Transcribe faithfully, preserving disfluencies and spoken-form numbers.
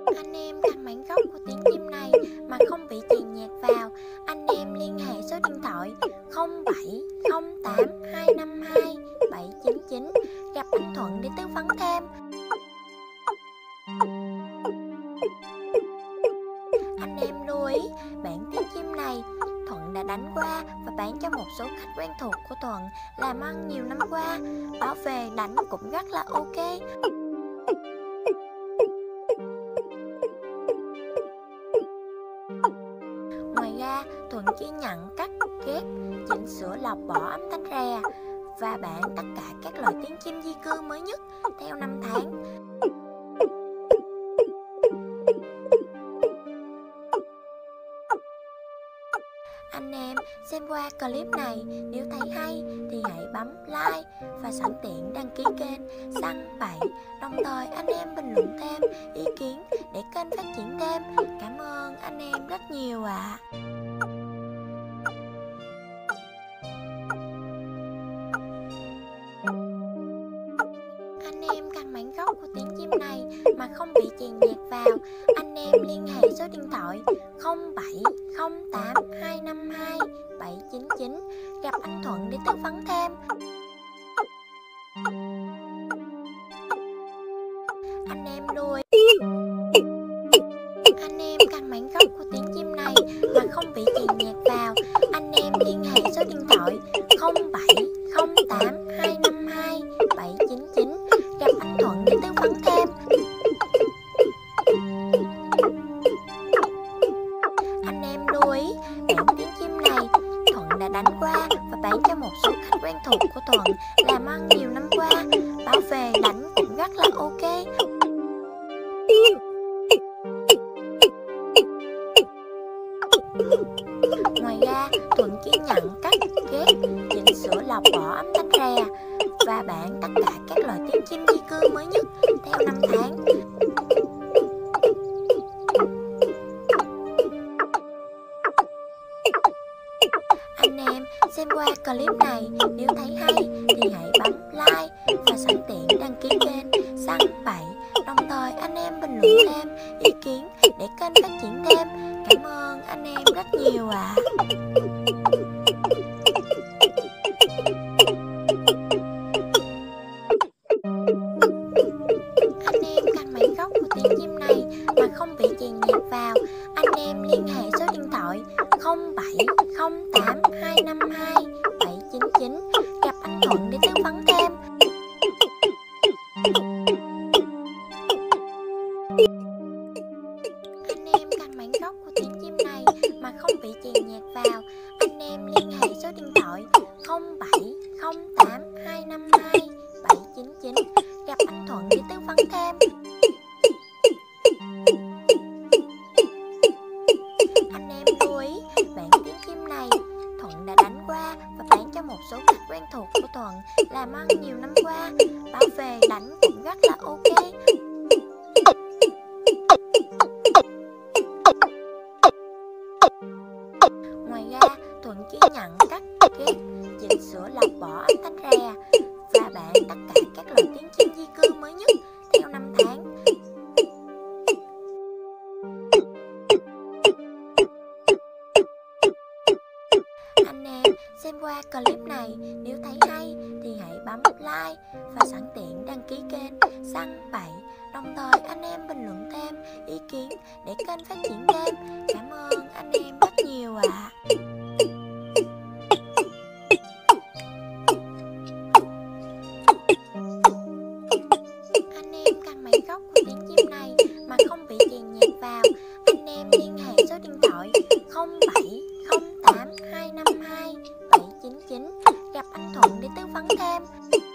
Anh em căn bản gốc của tiếng chim này mà không bị chèn nhạc vào, anh em liên hệ số điện thoại không bảy không tám hai năm hai bảy chín chín gặp anh Thuận để tư vấn thêm. Anh em lưu ý, bản tiếng chim này Thuận đã đánh qua và bán cho một số khách quen thuộc của Thuận làm ăn nhiều năm qua, bảo về đánh cũng rất là ok. Ngoài ra, Thuận chỉ nhận cắt, ghép, chỉnh sửa lọc bỏ âm thanh rè và bán tất cả các loại tiếng chim di cư mới nhất theo năm tháng. Anh em xem qua clip này, nếu thấy hay thì hãy bấm like và sẵn tiện đăng ký kênh Săn Bậy, đồng thời anh em bình luận thêm ý kiến để kênh phát triển thêm. Cảm ơn anh em rất nhiều ạ. À. Anh em căn bản gốc của tiếng chim này mà không bị chèn nhạc vào, anh em liên hệ số điện thoại không bảy không tám hai năm hai bảy chín chín gặp anh Thuận để tư vấn thêm. Anh em lưu ý, anh em căn bản gốc của tiếng chim này mà không bị chèn nhạc vào, anh em liên hệ số điện thoại không bảy không tám hai năm hai bảy chín chín gặp anh Thuận để tư vấn thêm. Anh em lưu ý, bản tiếng chim này Thuận đã đánh qua và bán cho một số khách quen thuộc của Thuận làm ăn nhiều năm qua, bảo về đánh cũng rất là ok. Ngoài ra, Thuận chỉ nhận cắt, ghép, chỉnh sửa lọc bỏ âm thanh rè và bán tất cả các loại tiếng chim di cư mới nhất theo năm tháng. Anh em xem qua clip này, nếu thấy hay thì hãy bấm like và sẵn tiện đăng ký kênh Săn Bậy, đồng thời anh em bình luận thêm ý kiến để kênh phát triển thêm. Cảm ơn anh em rất nhiều ạ. À. Anh em căn bản gốc của tiếng chim này mà không bị chèn nhạc vào, anh em liên hệ số điện thoại không bảy không tám hai năm hai bảy chín chín gặp anh Thuận để tư vấn thêm. Anh em căn bản gốc của tiếng chim này mà không bị chèn nhạc vào, anh em liên hệ số điện thoại không bảy không tám hai năm hai bảy chín chín gặp anh Thuận để tư vấn thêm. Anh em lưu ý, bản tiếng chim này Thuận đã đánh qua và bán cho một số khách quen thuộc của Thuận làm ăn nhiều năm qua, bảo về đánh cũng rất là ok. Ngoài ra, Thuận chỉ nhận cắt, ghép, chỉnh sửa lọc bỏ âm thanh rè và bán tất cả các loại tiếng chim di cư mới nhất theo năm tháng. Anh em xem qua clip này, nếu thấy hay thì hãy bấm like và sẵn tiện đăng ký kênh Săn Bậy, đồng thời anh em bình luận thêm ý kiến để kênh phát triển thêm. Cảm ơn anh em rất nhiều ạ. À. Anh em căn bản gốc của tiếng chim này mà không bị chèn nhạc vào, anh em liên hệ số điện thoại không bảy không tám hai năm hai bảy chín chín gặp anh Thuận để tư vấn thêm.